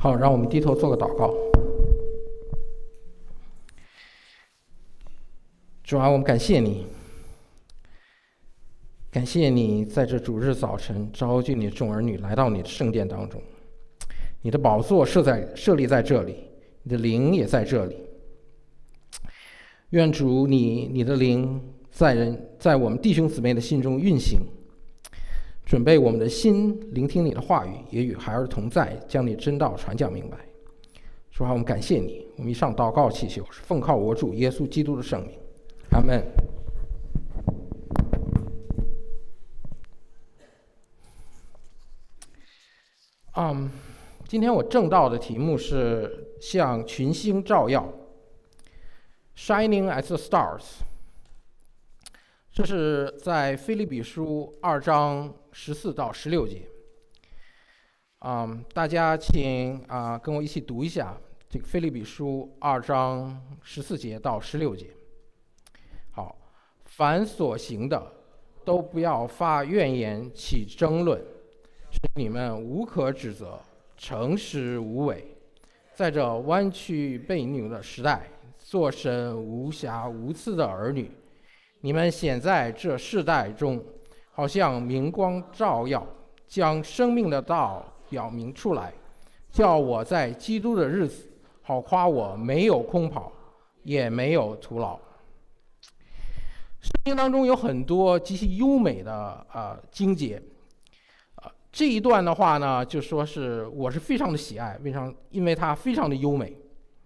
好，让我们低头做个祷告。主啊，我们感谢你，感谢你在这主日早晨召集你众儿女来到你的圣殿当中，你的宝座设立在这里，你的灵也在这里。愿主你的灵在我们弟兄姊妹的心中运行，准备我们的心聆听你的话语，也与孩儿同在，将你真道传讲明白。主啊，我们感谢你，我们以上祷告祈求是奉靠我主耶稣基督的圣名，阿们。今天我正道的题目是向群星照耀 ，Shining as the Stars。这是在腓立比书2章14到16节。大家请跟我一起读一下这个腓立比书2章14节到16节。好，凡所行的，都不要发怨言，起争论，使你们无可指责，诚实无伪，在这弯曲悖逆的时代，做神无瑕无疵的儿女。你们显在这世代中，好像明光照耀，将生命的道表明出来，叫我在基督的日子，好夸我没有空跑，也没有徒劳。圣经当中有很多极其优美的经节，这一段的话呢，就说是我是非常的喜爱，因为它非常的优美。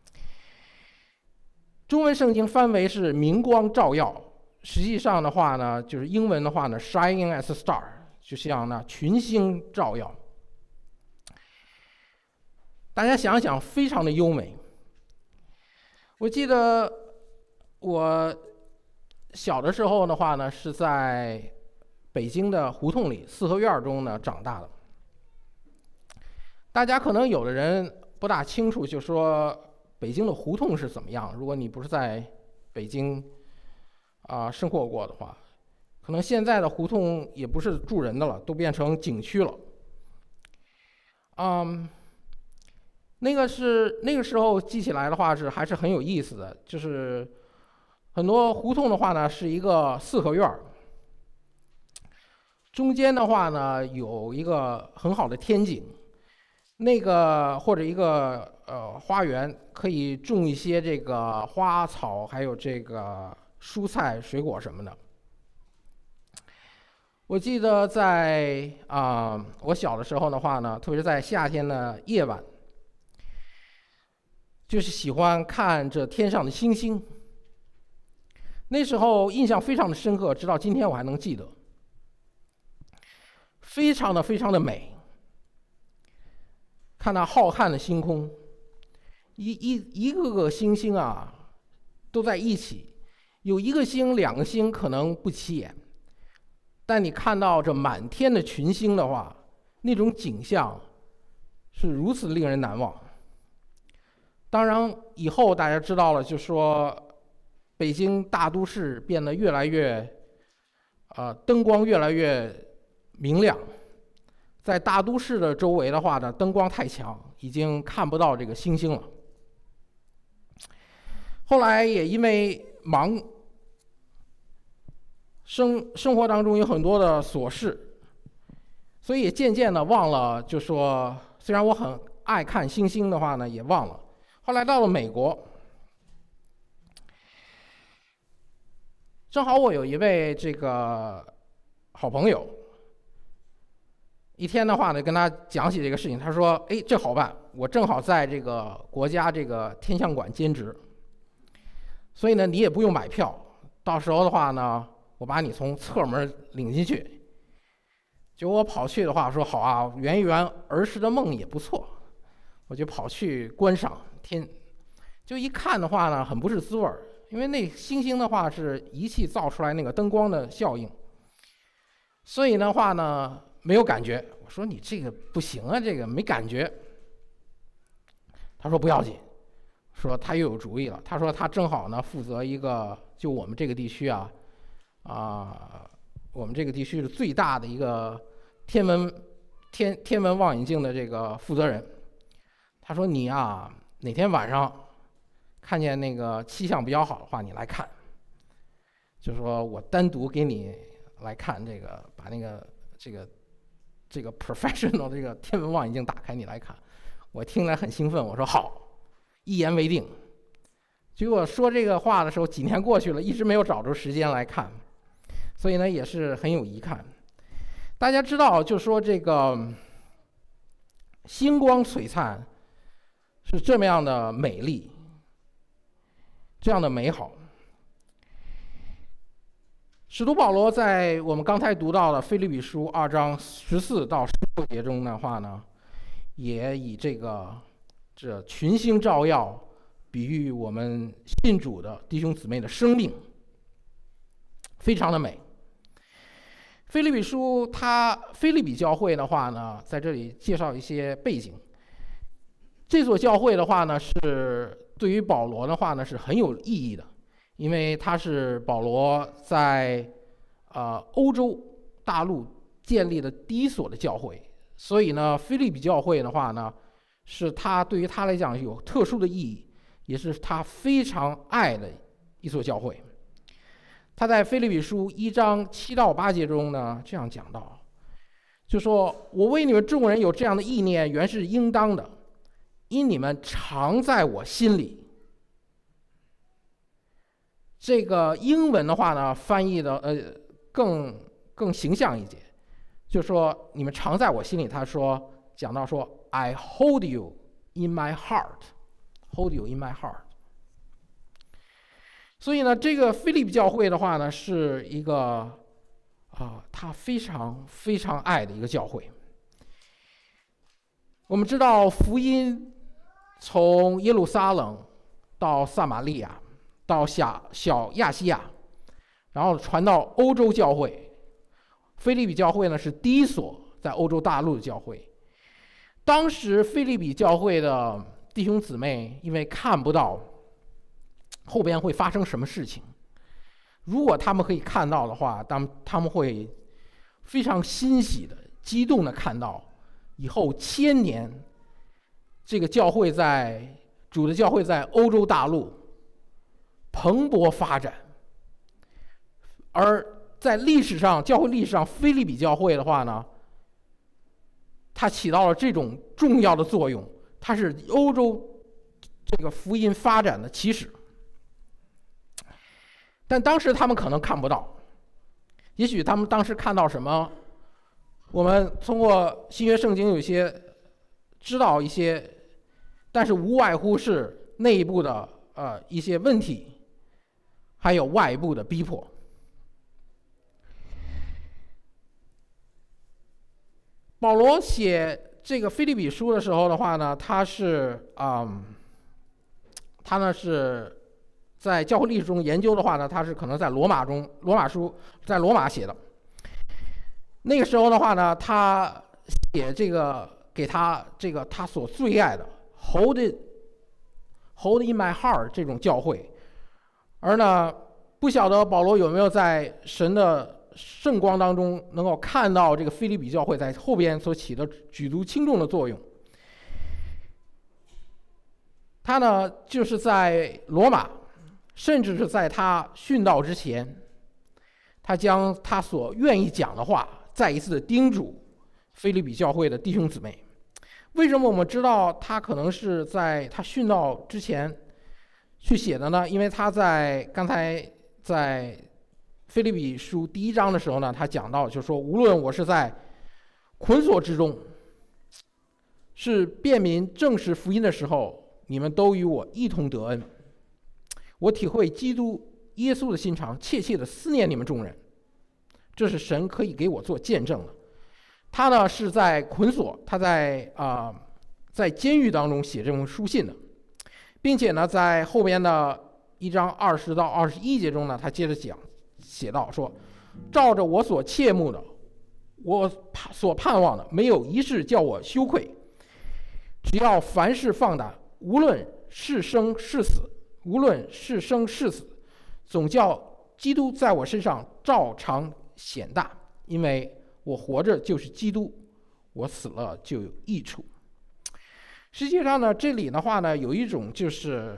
中文圣经翻为是明光照耀。实际上的话呢，就是英文的话呢 ，shining as a star， 就像呢群星照耀。大家想想，非常的优美。我记得我小的时候的话呢，是在北京的胡同里四合院中呢长大的。大家可能有的人不大清楚，就说北京的胡同是怎么样。如果你不是在北京生活过的话，可能现在的胡同也不是住人的了，都变成景区了。那个时候记起来的话还是很有意思的，就是很多胡同的话呢是一个四合院，中间的话呢有一个很好的天井，那个或者一个花园，可以种一些这个花草，还有这个蔬菜、水果什么的。我记得在我小的时候的话呢，特别是在夏天的夜晚，就是喜欢看这天上的星星。那时候印象非常的深刻，直到今天我还能记得，非常的美。看那浩瀚的星空，一个星星都在一起。有一个星、两个星可能不起眼，但你看到这满天的群星的话，那种景象是如此令人难忘。当然，以后大家知道了，就说北京大都市变得越来越灯光越来越明亮，在大都市的周围的话呢，灯光太强，已经看不到这个星星了。后来也因为生活当中有很多的琐事，所以也渐渐的忘了，就说虽然我很爱看星星的话呢，也忘了。后来到了美国，正好我有一位这个好朋友，一天的话呢跟他讲起这个事情，他说：“哎，这好办，我正好在这个国家这个天象馆兼职。所以呢，你也不用买票，到时候的话呢，我把你从侧门领进去。”就我跑去的话，说好啊，圆一圆儿时的梦也不错，我就跑去观赏天。就一看的话呢，很不是滋味儿，因为那星星的话是仪器造出来那个灯光的效应，所以的话呢没有感觉。我说你这个不行啊，这个没感觉。他说不要紧。说他又有主意了，他说他正好呢负责一个，就我们这个地区我们这个地区是最大的一个天文望远镜的这个负责人。 他说你啊，哪天晚上看见那个气象比较好的话，你来看。就说我单独给你来看这个，把那个这个 professional 这个天文望远镜打开，你来看。我听了很兴奋，我说好，一言为定。结果说这个话的时候，几年过去了，一直没有找出时间来看，所以呢也是很有遗憾。大家知道，就说这个星光璀璨是这么样的美丽，这样的美好。使徒保罗在我们刚才读到的腓立比书2章14到16节中的话呢，也以这群星照耀比喻我们信主的弟兄姊妹的生命，非常的美。腓立比书腓立比教会的话呢，在这里介绍一些背景。这所教会的话呢，是对于保罗的话呢是很有意义的，因为它是保罗在欧洲大陆建立的第一所的教会，所以呢，腓立比教会的话呢，是他对于他来讲有特殊的意义，也是他非常爱的一所教会。他在腓立比书1章7到8节中呢，这样讲到，就说我为你们众人有这样的意念，原是应当的，因你们常在我心里。这个英文的话呢，翻译的更形象一些，就说你们常在我心里。他说讲到说 I hold you in my heart, hold you in my heart。所以呢，这个腓立比教会的话呢，是一个他非常非常爱的一个教会。我们知道福音从耶路撒冷到撒玛利亚，到小亚细亚，然后传到欧洲教会。腓立比教会呢是第一所在欧洲大陆的教会。当时腓立比教会的弟兄姊妹因为看不到后边会发生什么事情，如果他们可以看到的话，他们会非常欣喜的、激动的看到以后1000年这个教会主的教会在欧洲大陆蓬勃发展。而在历史上，教会历史上，腓立比教会的话呢，它起到了这种重要的作用，它是欧洲这个福音发展的起始。但当时他们可能看不到，也许他们当时看到什么，我们通过新约圣经有些知道一些，但是无外乎是内部的一些问题，还有外部的逼迫。保罗写这个腓立比书的时候的话呢，他呢是在教会历史中研究的话呢，他是可能在罗马在罗马写的。那个时候的话呢，他写这个给他他所最爱的 hold in my heart 这种教会。而呢，不晓得保罗有没有在神的圣光当中能够看到这个腓立比教会在后边所起的举足轻重的作用。他呢就是在罗马，甚至是在他殉道之前，他将他所愿意讲的话再一次的叮嘱腓立比教会的弟兄姊妹。为什么我们知道他可能是在他殉道之前去写的呢？因为他刚才在腓立比书第1章的时候呢，他讲到就是说，无论我是在捆锁之中，是便民证实福音的时候，你们都与我一同得恩。我体会基督耶稣的心肠，切切的思念你们众人，这是神可以给我做见证的。他呢是在捆锁，他在监狱当中写这封书信的，并且呢在后边的1章20到21节中呢，他接着写到说，照着我所切慕的，我所盼望的，没有一事叫我羞愧。只要凡事放胆，无论是生是死，总叫基督在我身上照常显大，因为我活着就是基督，我死了就有益处。 实际上呢，这里的话呢，有一种就是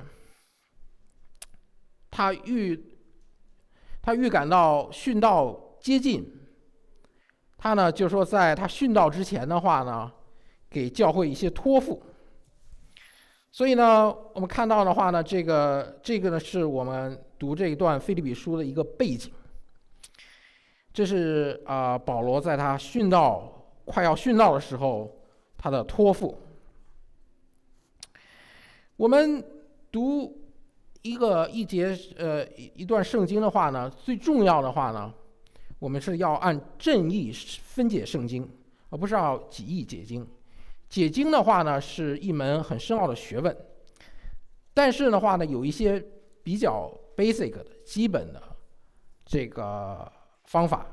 他预感到殉道接近，他呢就说在他殉道之前的话呢，给教会一些托付。所以呢，我们看到的话呢，这个呢是我们读这一段腓立比书的一个背景。这是保罗在他快要殉道的时候他的托付。我们读一段圣经的话呢，最重要的话呢，我们是要按正义分解圣经，而不是要己意解经。解经的话呢，是一门很深奥的学问，但是的话呢，有一些比较 basic 的基本的这个方法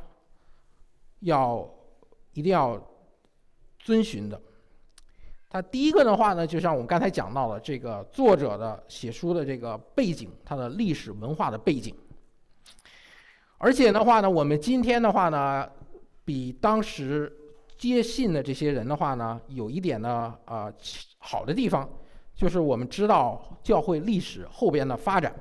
一定要遵循的。它第一个的话呢，就像我们刚才讲到了这个作者的写书的这个背景，它的历史文化的背景。而且的话呢，我们今天的话呢，比当时接信的这些人的话呢，有一点呢好的地方，就是我们知道教会历史后边的发展。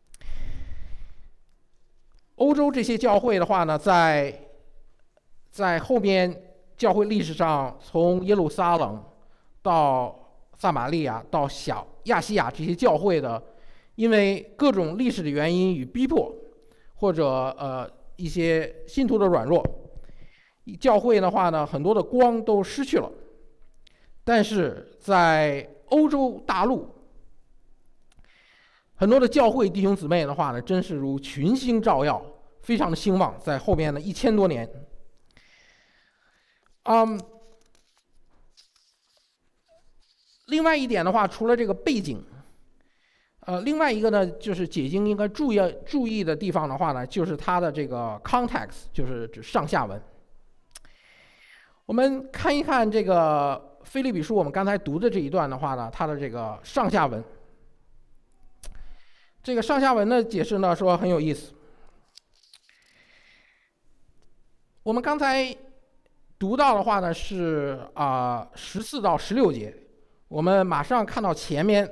欧洲这些教会的话呢，在后边教会历史上，从耶路撒冷到撒玛利亚到小亚细亚这些教会的，因为各种历史的原因与逼迫，或者一些信徒的软弱，教会的话呢，很多的光都失去了。但是在欧洲大陆，很多的教会弟兄姊妹的话呢，真是如群星照耀，非常的兴旺，在后面的1000多年。另外一点的话，除了这个背景，另外一个呢，就是解经应该注意的地方的话呢，就是它的这个 context， 就是指上下文。我们看一看这个腓立比书，我们刚才读的这一段的话呢，它的这个上下文。这个上下文的解释呢，说很有意思。我们刚才读到的话呢是14到16节，我们马上看到前面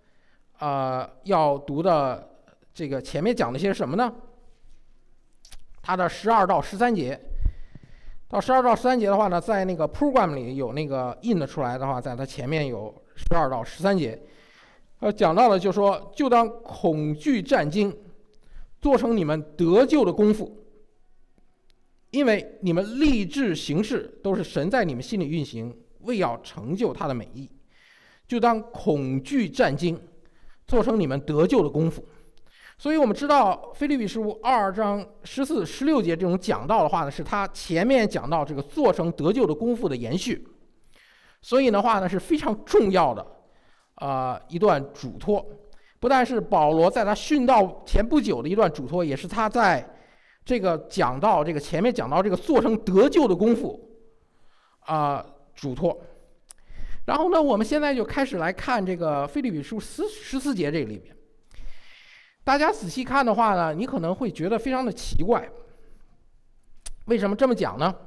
要读的这个前面讲了些什么呢？它的12到13节。到12到13节的话呢，在那个 program 里有那个印的出来的话，在它前面有12到13节，讲到了就说，就当恐惧战惊，做成你们得救的功夫，因为你们立志行事都是神在你们心里运行，为要成就他的美意，就当恐惧战惊，做成你们得救的功夫。所以我们知道腓立比书2章14、16节这种讲道的话呢，是他前面讲到这个做成得救的功夫的延续，所以的话呢是非常重要的一段嘱托。不但是保罗在他殉道前不久的一段嘱托，也是他在这个前面讲到这个做成得救的功夫嘱托。然后呢，我们现在就开始来看这个腓立比书14节这里边。大家仔细看的话呢，你可能会觉得非常的奇怪，为什么这么讲呢？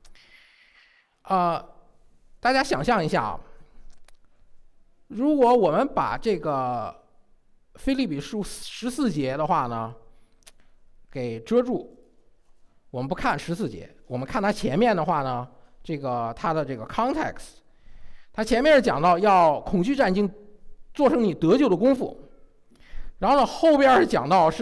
大家想象一下啊，如果我们把这个腓立比书14节的话呢给遮住，我们不看14节，我们看它前面的话呢，它的这个 context， 它前面是讲到要恐惧战惊，做成你得救的功夫。然后呢，后边是讲到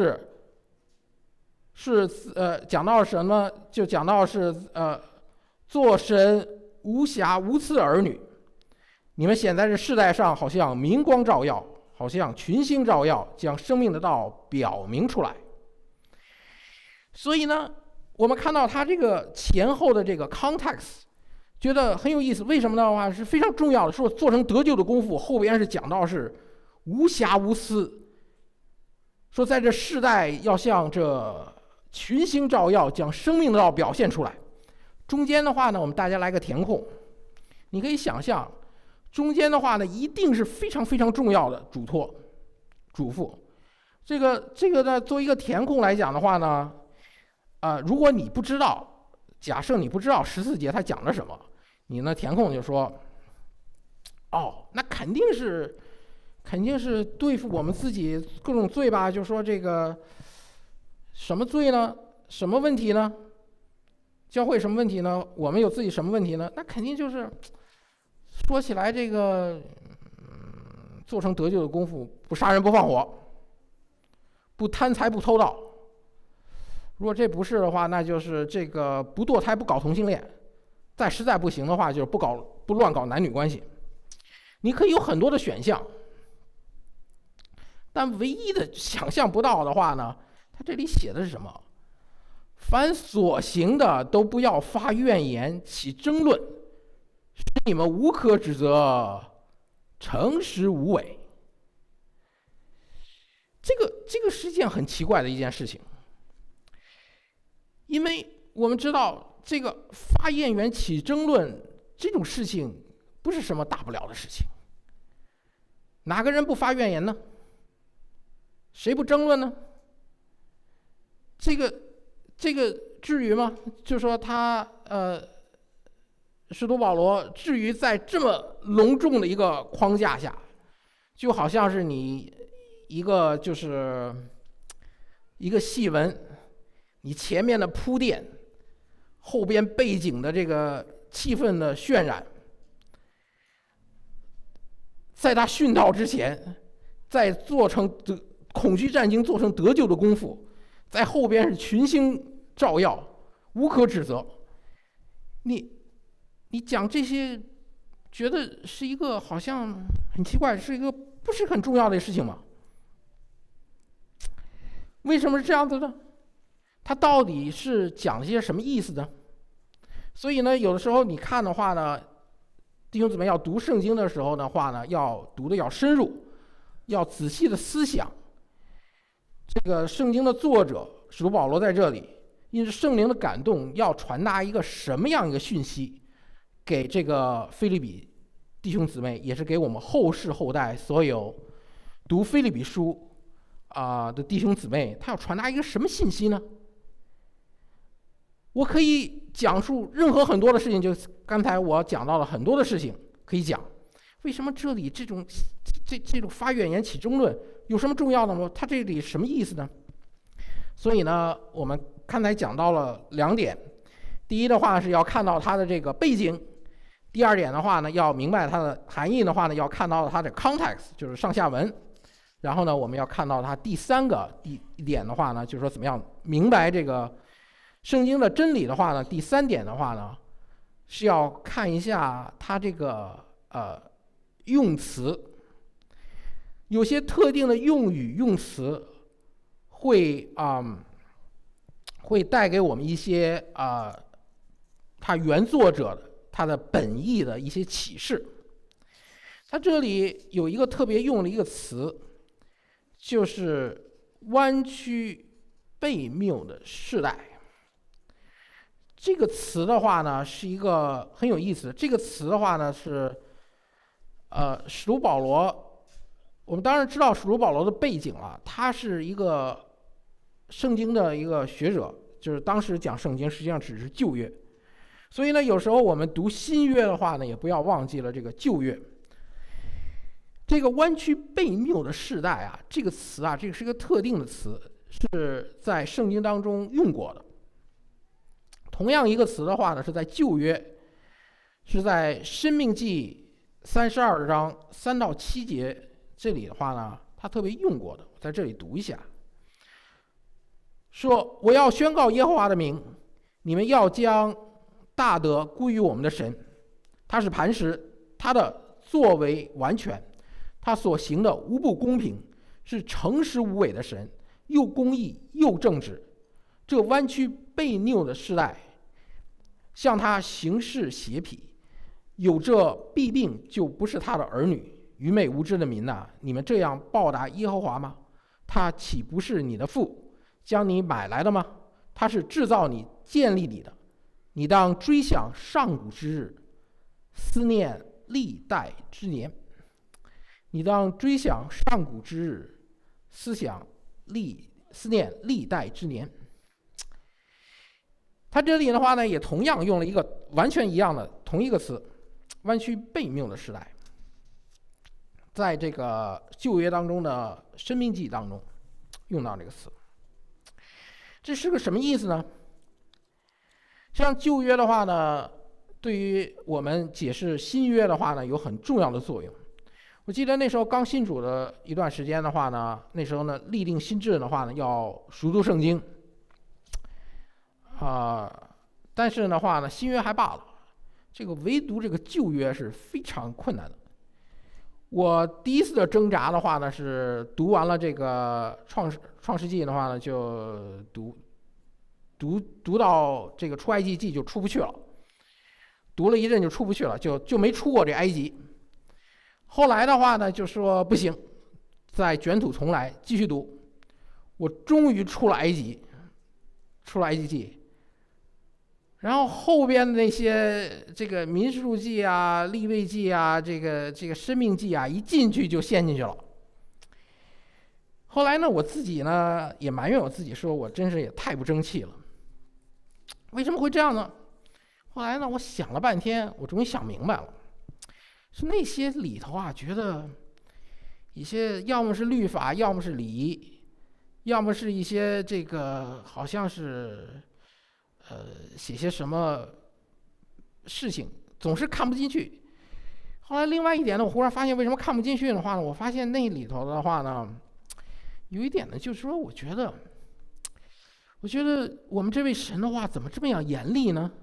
讲到什么？就讲到是做神无瑕无疵的儿女，你们显在这世代上，好像明光照耀，好像群星照耀，将生命的道表明出来。所以呢，我们看到他这个前后的这个 context， 觉得很有意思。为什么的话是非常重要的？说做成得救的功夫，后边是讲到是无瑕无疵。说在这世代要像这群星照耀，将生命的道表现出来。中间的话呢，我们大家来个填空。你可以想象，中间的话呢，一定是非常非常重要的嘱托、嘱咐。这个呢，作为一个填空来讲的话呢，如果你不知道，假设你不知道14节它讲了什么，你呢填空就说， 哦，那肯定是对付我们自己各种罪吧？就说这个什么罪呢？什么问题呢？教会什么问题呢？我们有自己什么问题呢？那肯定就是说起来这个，做成得救的功夫，不杀人不放火，不贪财不偷盗。如果这不是的话，那就是这个不堕胎不搞同性恋，再实在不行的话，就是不乱搞男女关系。你可以有很多的选项，但唯一的想象不到的话呢，他这里写的是什么？凡所行的都不要发怨言，起争论，使你们无可指责，诚实无伪。这个是一件很奇怪的一件事情，因为我们知道这个发怨言起争论这种事情不是什么大不了的事情，哪个人不发怨言呢？谁不争论呢？这个至于吗？就说他使徒保罗至于在这么隆重的一个框架下，就好像是你就是一个戏文，你前面的铺垫，后边背景的这个气氛的渲染，在他殉道之前，在做成恐惧战经做成得救的功夫，在后边是群星照耀，无可指责。你讲这些，觉得是一个好像很奇怪，是一个不是很重要的事情吗？为什么是这样子呢？他到底是讲些什么意思呢？所以呢，有的时候你看的话呢，弟兄姊妹要读圣经的时候的话呢，要读的要深入，要仔细的思想。这个圣经的作者使徒保罗在这里，因着圣灵的感动，要传达一个什么样一个讯息给这个腓立比弟兄姊妹，也是给我们后世后代所有读腓立比书的弟兄姊妹，他要传达一个什么信息呢？我可以讲述任何很多的事情，就刚才我讲到了很多的事情可以讲。为什么这里这种发怨言起争论有什么重要的吗？它这里什么意思呢？所以呢，我们刚才讲到了2点。第一的话是要看到它的这个背景，第二点的话呢，要明白它的含义的话呢，要看到它的 context， 就是上下文。然后呢，我们要看到它第一点的话呢，就是说怎么样明白这个圣经的真理的话呢，第3点的话呢，是要看一下它这个用词，有些特定的用语用词会带给我们一些他原作者他的本意的一些启示。他这里有一个特别用的一个词，就是弯曲悖谬的世代。这个词的话呢，是一个很有意思的。这个词的话呢是使徒保罗，我们当然知道使徒保罗的背景了，他是一个圣经的一个学者，就是当时讲圣经实际上只是旧约，所以呢，有时候我们读新约的话呢，也不要忘记了这个旧约。这个弯曲悖谬的世代这个词这个是一个特定的词，是在圣经当中用过的。同样一个词的话呢，是在旧约，是在申命记32章3到7节这里的话呢，他特别用过的，我在这里读一下。说我要宣告耶和华的名，你们要将大德归于我们的神，他是磐石，他的作为完全，他所行的无不公平，是诚实无伪的神，又公义又正直。这弯曲悖谬的世代向他行事邪僻，有这弊病就不是他的儿女。愚昧无知的民你们这样报答耶和华吗？他岂不是你的父，将你买来的吗？他是制造你建立你的，你当追想上古之日，思念历代之年。你当追想上古之日，思念历代之年。他这里的话呢，也同样用了一个完全一样的同一个词，弯曲悖谬的时代。 在这个旧约当中的申命记当中用到这个词。这是个什么意思呢？像旧约的话呢，对于我们解释新约的话呢，有很重要的作用。我记得那时候刚信主的一段时间的话呢，那时候呢立定心志的话呢，要熟读圣经，但是的话呢，新约还罢了，这个唯独这个旧约是非常困难的。我第一次的挣扎的话呢，是读完了这个创世纪的话呢，就读到这个出埃及记就出不去了，读了一阵就出不去了，就没出过这埃及。后来的话呢，就说不行，再卷土重来，继续读。我终于出了埃及记。然后后边的那些这个民数记啊、利未记啊、这个申命记啊，一进去就陷进去了。后来呢，我自己呢也埋怨我自己，说我真是也太不争气了。为什么会这样呢？后来呢，我想了半天，我终于想明白了。是那些里头啊，觉得一些要么是律法，要么是礼仪，要么是一些这个好像是写些什么事情，总是看不进去。后来另外一点呢，我忽然发现为什么看不进去的话呢，我发现那里头的话呢，有一点呢，就是说我觉得我们这位神的话怎么这么样严厉呢？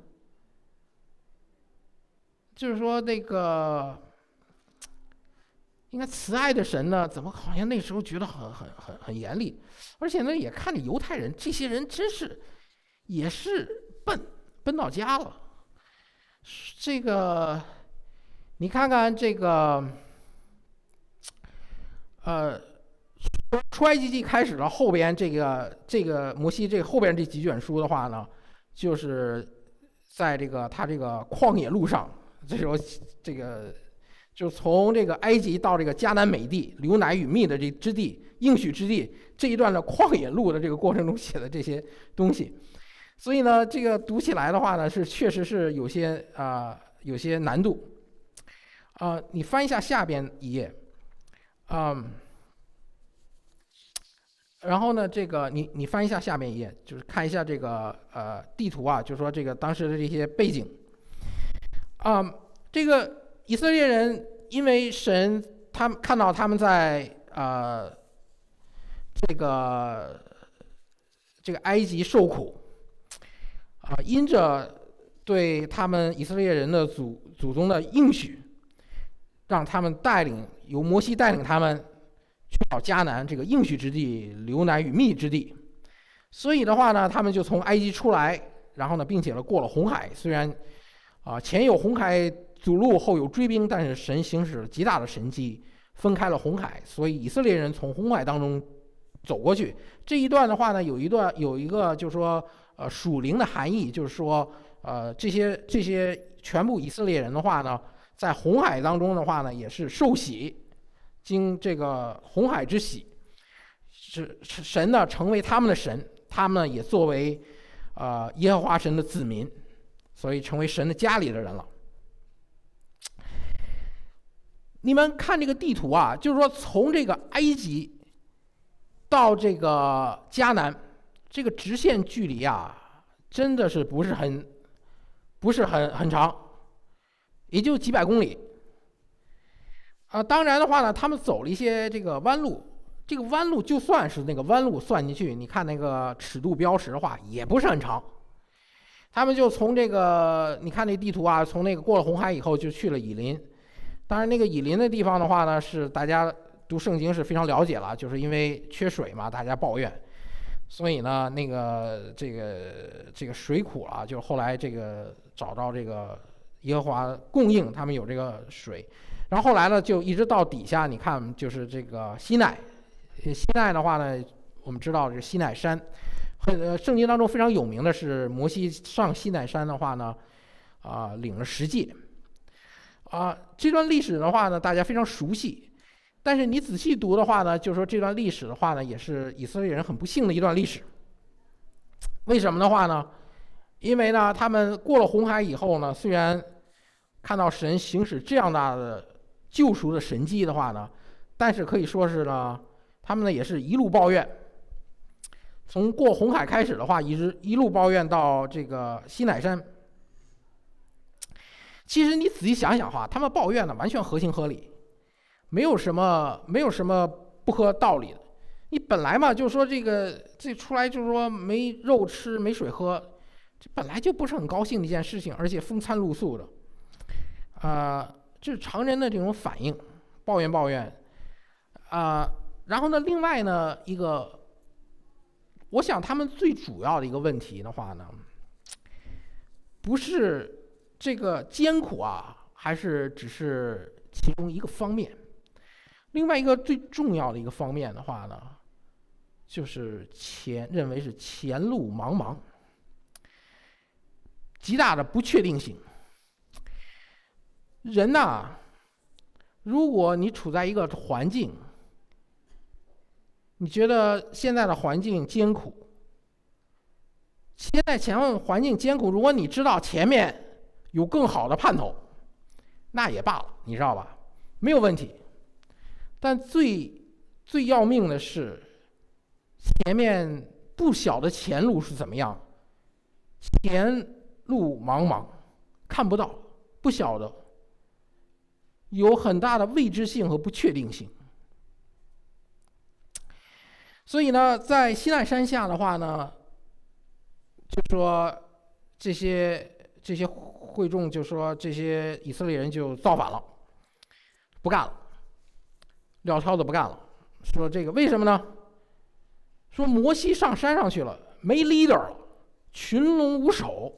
就是说那个应该慈爱的神呢，怎么好像那时候觉得很严厉？而且呢，也看着犹太人这些人真是也是笨到家了。这个你看看这个出埃及记开始了，后边这个摩西这后边这几卷书的话呢，就是在他这个旷野路上。这时候，这个就从这个埃及到这个迦南美地，流奶与蜜的这之地，应许之地这一段的旷野路的这个过程中写的这些东西，所以呢，这个读起来的话呢，是确实是有些难度。你翻一下下边一页，然后呢，这个你翻一下下边一页，就是看一下这个地图啊，就是说这个当时的这些背景。这个以色列人因为神他们看到他们在这个埃及受苦，因着对他们以色列人的祖宗的应许，让他们由摩西带领他们去到迦南这个应许之地，流奶与蜜之地。所以的话呢，他们就从埃及出来，然后呢，并且呢过了红海。虽然前有红海阻路，后有追兵，但是神行使了极大的神迹，分开了红海，所以以色列人从红海当中走过去。这一段的话呢，有一个就是说属灵的含义，就是说这些全部以色列人的话呢，在红海当中的话呢，也是受洗，经这个红海之洗，是神呢成为他们的神，他们呢也作为耶和华神的子民。所以成为神的家里的人了。你们看这个地图啊，就是说从这个埃及到这个迦南，这个直线距离啊，真的是不是很长，也就几百公里。当然的话呢，他们走了一些这个弯路。这个弯路就算是那个弯路算进去，你看那个尺度标识的话，也不是很长。他们就从这个，你看那地图啊，从那个过了红海以后就去了以琳。当然，那个以琳的地方的话呢，是大家读圣经是非常了解了，就是因为缺水嘛，大家抱怨，所以呢，那个这个水苦了，就后来这个找到这个耶和华供应，他们有这个水。然后后来呢，就一直到底下，你看就是这个西奈的话呢，我们知道这个西奈山。圣经当中非常有名的是摩西上西奈山的话呢，领了10诫，这段历史的话呢，大家非常熟悉。但是你仔细读的话呢，就是说这段历史的话呢，也是以色列人很不幸的一段历史。为什么的话呢？因为呢，他们过了红海以后呢，虽然看到神行使这样大的救赎的神迹的话呢，但是可以说是呢，他们呢也是一路抱怨，从过红海开始的话，一路抱怨到这个西乃山。其实你仔细想想的话，他们抱怨呢完全合情合理，没有什么不合道理的。你本来嘛，就是说这出来就是说没肉吃没水喝，这本来就不是很高兴的一件事情，而且风餐露宿的，这是常人的这种反应，抱怨，然后呢，另外呢我想他们最主要的一个问题的话呢，不是这个艰苦还是只是其中一个方面，另外一个最重要的一个方面的话呢，就是认为是前路茫茫，极大的不确定性。人呐，如果你处在一个环境，你觉得现在的环境艰苦，环境艰苦，如果你知道前面有更好的盼头，那也罢了，你知道吧？没有问题。但最要命的是，前面不晓得前路是怎么样，前路茫茫，看不到，不晓得，有很大的未知性和不确定性。所以呢，在西奈山下的话呢，就说这些会众就说这些以色列人就造反了，不干了，撂挑子不干了。说这个为什么呢？说摩西上山上去了，没 leader 了，群龙无首。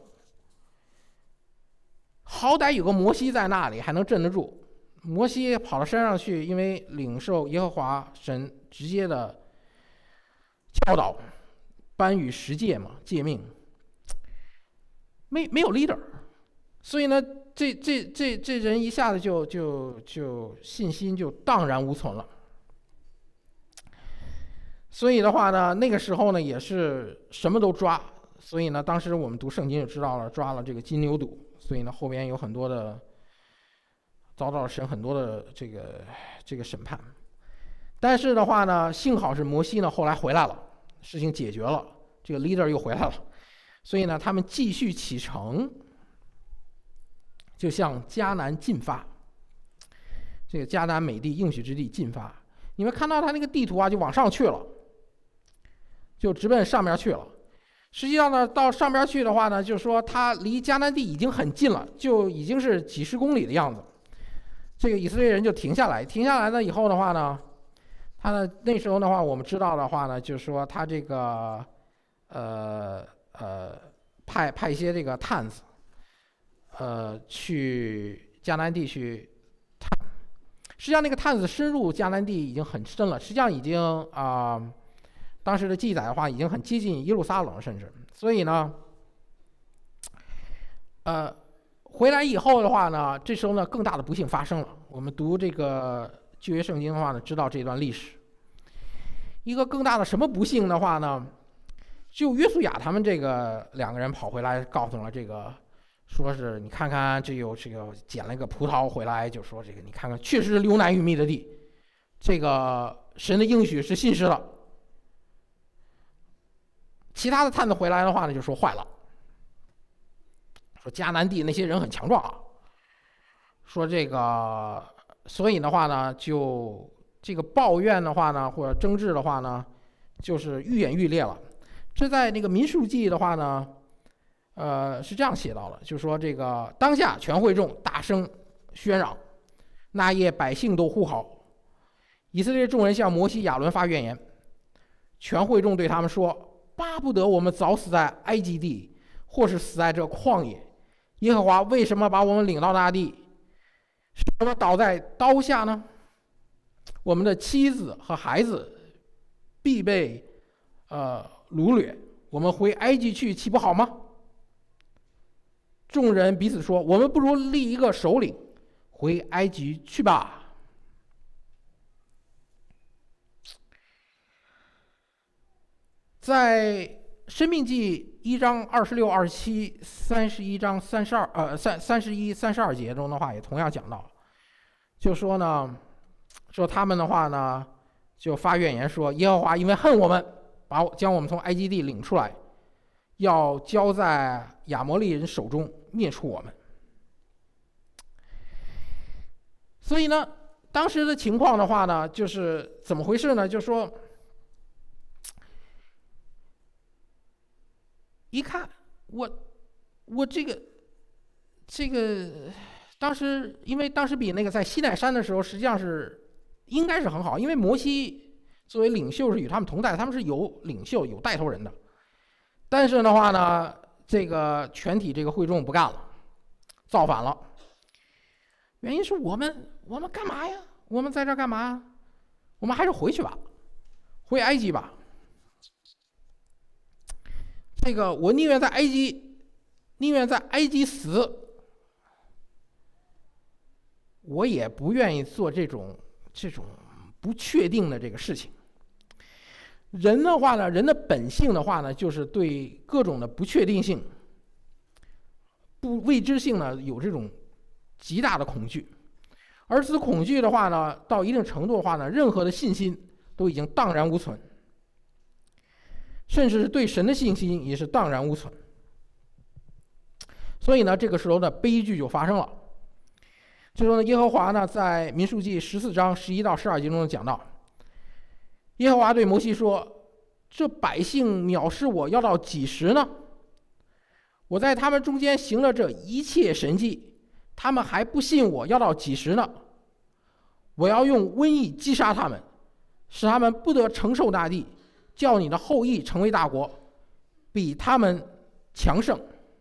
好歹有个摩西在那里还能镇得住。摩西跑到山上去，因为领受耶和华神直接的教导，颁与十诫嘛，诫命，没有 leader， 所以呢，这人一下子就信心就荡然无存了。所以的话呢，那个时候呢也是什么都抓，所以呢，当时我们读圣经就知道了，抓了这个金牛犊，所以呢后边有很多的遭到了神很多的这个审判。但是的话呢，幸好是摩西呢后来回来了，事情解决了，这个 leader 又回来了，所以呢他们继续启程，就向迦南进发。这个迦南美地应许之地进发，你们看到他那个地图就往上去了，就直奔上面去了。实际上呢，到上边去的话呢，就是说它离迦南地已经很近了，就已经是几十公里的样子。这个以色列人就停下来呢以后的话呢，他呢那时候的话，我们知道的话呢，就是说他这个派一些这个探子，去迦南地去探。实际上那个探子深入迦南地已经很深了，实际上已经当时的记载的话，已经很接近耶路撒冷，甚至。所以呢，回来以后的话呢，这时候呢更大的不幸发生了。我们读这个旧约圣经的话呢，知道这段历史。一个更大的什么不幸的话呢？就约书亚他们这个两个人跑回来，告诉了这个，说是你看看这有这个捡了一个葡萄回来，就说这个你看看确实是流奶与蜜的地，这个神的应许是信实的。其他的探子回来的话呢，就说坏了，说迦南地那些人很强壮说这个，所以的话呢，就这个抱怨的话呢，或者争执的话呢，就是愈演愈烈了。这在那个民数记的话呢，是这样写到的，就是说这个当下全会众大声喧嚷，那夜百姓都呼号，以色列众人向摩西亚伦发怨言，全会众对他们说，巴不得我们早死在埃及地，或是死在这旷野。耶和华为什么把我们领到那地，使我们倒在刀下呢？我们的妻子和孩子必被掳掠，我们回埃及去岂不好吗？众人彼此说，我们不如立一个首领，回埃及去吧。在申命记1章26、27、31章32、31、32节中的话，也同样讲到， 就说呢，说他们的话呢，就发怨言说，耶和华因为恨我们，将我们从埃及地领出来，要交在亚摩利人手中，灭除我们。所以呢，当时的情况的话呢，就是怎么回事呢？就说一看我这个当时，因为当时比那个在西奈山的时候，实际上是应该是很好，因为摩西作为领袖是与他们同在，他们是有领袖有带头人的。但是的话呢，这个全体这个会众不干了，造反了。原因是我们干嘛呀？我们在这儿干嘛？我们还是回去吧，回埃及吧。这个我宁愿在埃及死，我也不愿意做这种不确定的这个事情。人的话呢，人的本性的话呢，就是对各种的不确定性、未知性呢，有这种极大的恐惧。而此恐惧的话呢，到一定程度的话呢，任何的信心都已经荡然无存，甚至是对神的信心也是荡然无存。所以呢，这个时候呢，悲剧就发生了。这时候呢，耶和华呢，在民数记14章11到12节中讲到，耶和华对摩西说：“这百姓藐视我，要到几时呢？我在他们中间行了这一切神迹，他们还不信我，要到几时呢？我要用瘟疫击杀他们，使他们不得承受大地，叫你的后裔成为大国，比他们强盛。”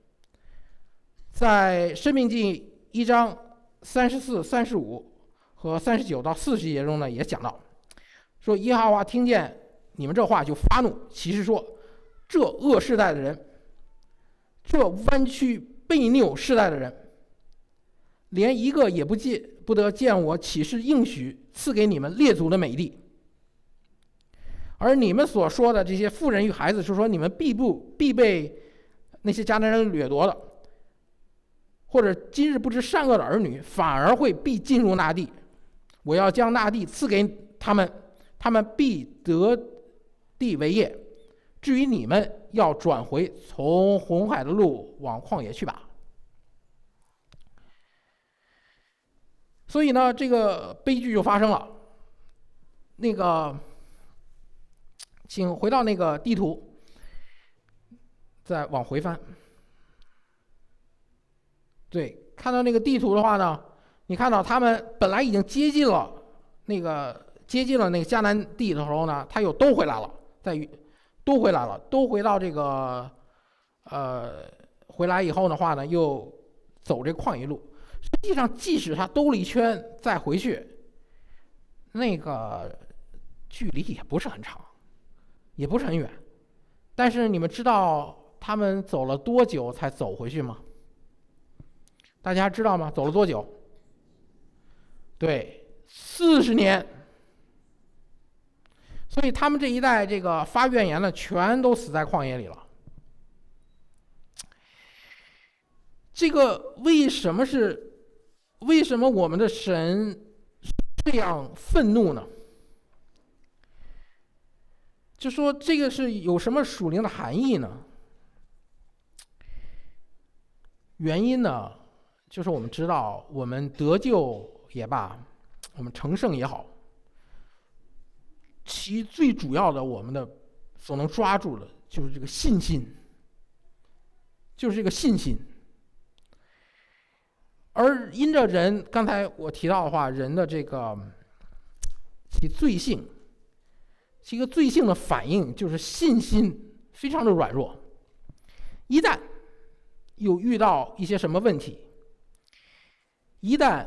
在申命记1章34、35和39到40节中呢，也讲到，说耶和华听见你们这话就发怒，起誓说：“这恶世代的人，这弯曲悖拗世代的人，连一个也不得见我起誓应许赐给你们列祖的美地。而你们所说的这些妇人与孩子，是说你们必被那些迦南人掠夺的，或者今日不知善恶的儿女，反而必进入那地。我要将那地赐给他们，他们必得地为业。至于你们，要转回从红海的路往旷野去吧。”所以呢，这个悲剧就发生了。那个，请回到那个地图，再往回翻。对，看到那个地图的话呢，你看到他们本来已经接近了那个迦南地的时候呢，他又都回来了，都回到这个回来以后的话呢，又走这旷野路。实际上，即使他兜了一圈再回去，那个距离也不是很长，也不是很远。但是你们知道他们走了多久才走回去吗？大家知道吗？走了多久？对，40年。所以他们这一代这个发怨言的，全都死在旷野里了。这个为什么我们的神这样愤怒呢？就说这个是有什么属灵的含义呢？原因呢，就是我们知道，我们得救也罢，我们成圣也好，其最主要的我们的所能抓住的就是这个信心，就是这个信心。而因着人，刚才我提到的话，人的这个其罪性，其一个罪性的反应就是信心非常的软弱。一旦有遇到一些什么问题，一旦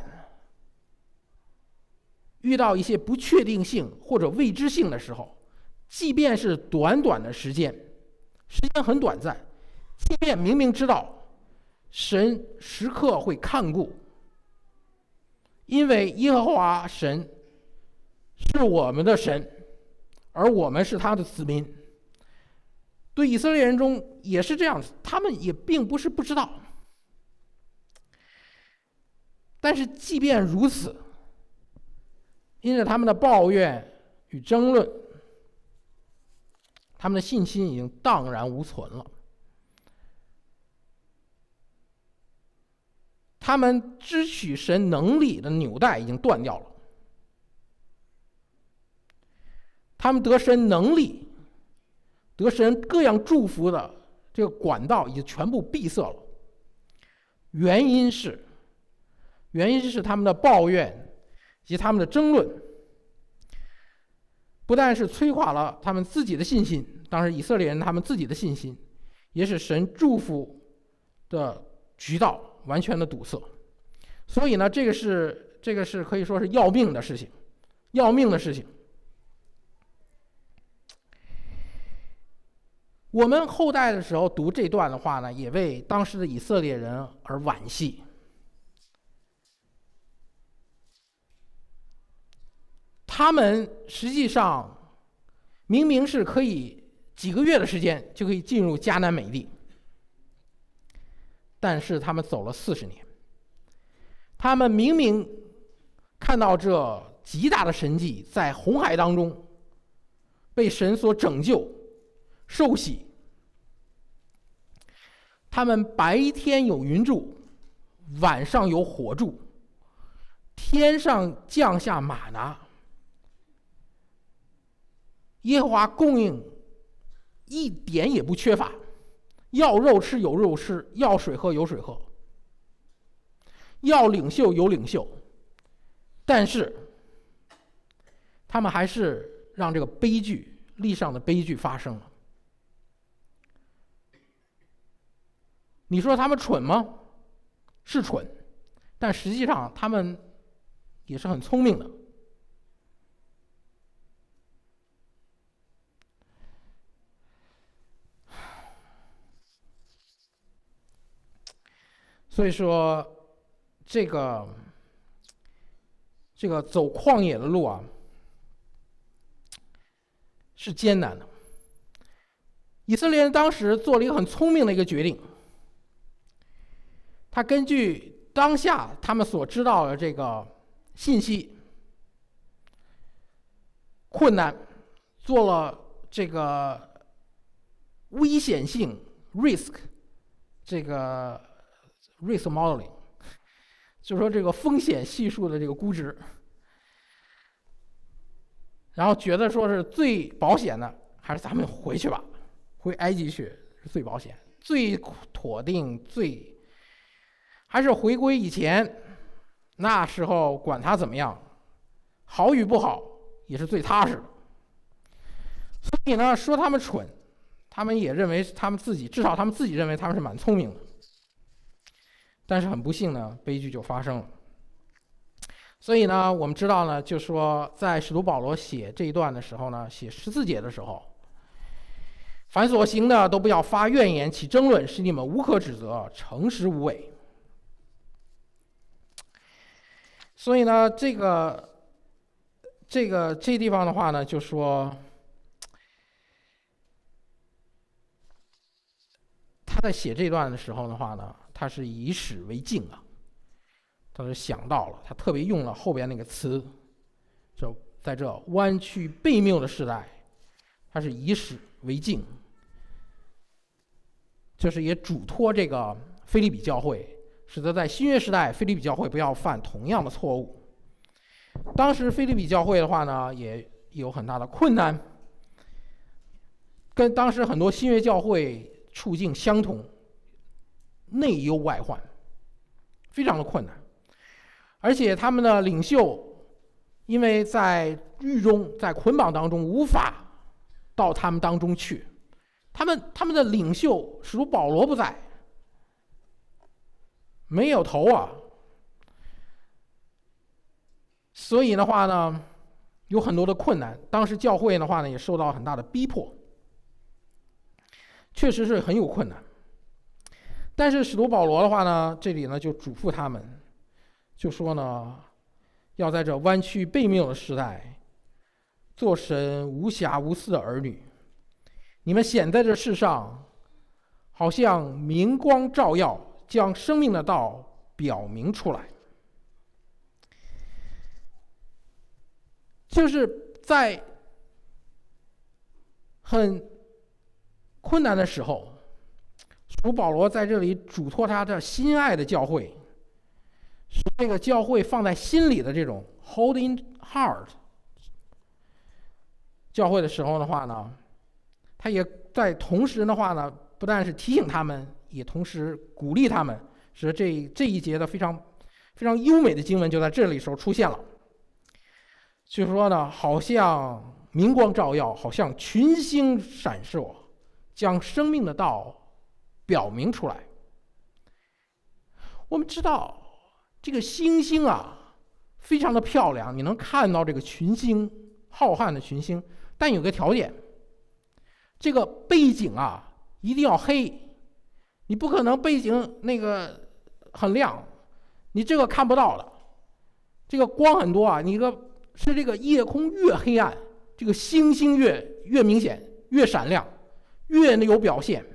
遇到一些不确定性或者未知性的时候，即便是短短的时间很短暂，即便明明知道神时刻会看顾，因为耶和华神是我们的神，而我们是他的子民。对以色列人中也是这样子，他们也并不是不知道。但是即便如此， 因着他们的抱怨与争论，他们的信心已经荡然无存了。他们支取神能力的纽带已经断掉了，他们得神能力、得神各样祝福的这个管道已经全部闭塞了。原因是他们的抱怨以及他们的争论，不但是摧垮了他们自己的信心，当时以色列人他们自己的信心，也使神祝福的渠道完全的堵塞。所以呢，这个是可以说是要命的事情，要命的事情。我们后代的时候读这段的话呢，也为当时的以色列人而惋惜。他们实际上明明是可以几个月的时间就可以进入迦南美地，但是他们走了40年。他们明明看到这极大的神迹，在红海当中被神所拯救、受洗。他们白天有云柱，晚上有火柱，天上降下玛拿，耶和华供应一点也不缺乏，要肉吃有肉吃，要水喝有水喝，要领袖有领袖。但是他们还是让这个悲剧，历史上的悲剧发生了。你说他们蠢吗？是蠢，但实际上他们也是很聪明的。所以说，这个走旷野的路啊，是艰难的。以色列人当时做了一个很聪明的一个决定，他根据当下他们所知道的这个信息、困难，做了这个危险性 risk 这个 risk modeling， 就是说这个风险系数的这个估值，然后觉得说是最保险的还是咱们回去吧，回埃及去是最保险、最妥定、还是回归以前，那时候管他怎么样，好与不好也是最踏实的。所以呢，说他们蠢，他们也认为他们自己，至少他们自己认为他们是蛮聪明的。但是很不幸呢，悲剧就发生了。所以呢，我们知道呢，就说在使徒保罗写这一段的时候呢，写14节的时候，凡所行的都不要发怨言，起争论，使你们无可指责，诚实无伪。所以呢，这地方的话呢，就说他在写这段的时候的话呢，他是以史为镜啊，他是想到了，他特别用了后边那个词，就在这弯曲悖谬的时代，他是以史为镜，就是也嘱托这个腓立比教会，使得在新约时代腓立比教会不要犯同样的错误。当时腓立比教会的话呢，也有很大的困难，跟当时很多新约教会处境相同，内忧外患，非常的困难。而且他们的领袖因为在狱中、在捆绑当中无法到他们当中去，他们的领袖使徒保罗不在，没有头啊。所以的话呢，有很多的困难。当时教会的话呢，也受到很大的逼迫，确实是很有困难。但是使徒保罗的话呢，这里呢就嘱咐他们，就说呢，要在这弯曲悖谬的时代，做神无瑕无私的儿女。你们显在这世上，好像明光照耀，将生命的道表明出来。 就是在很困难的时候，主保罗在这里嘱托他的心爱的教会，使这个教会放在心里的这种 hold in heart 教会的时候的话呢，他也在同时的话呢，不但是提醒他们，也同时鼓励他们，使这一节的非常优美的经文就在这里时候出现了。就是说呢，好像明光照耀，好像群星闪烁，将生命的道表明出来。我们知道这个星星啊，非常的漂亮，你能看到这个群星，浩瀚的群星，但有个条件，这个背景啊一定要黑，你不可能背景那个很亮，你这个看不到的。这个光很多啊，你是这个夜空越黑暗，这个星星越明显，越闪亮，越有表现。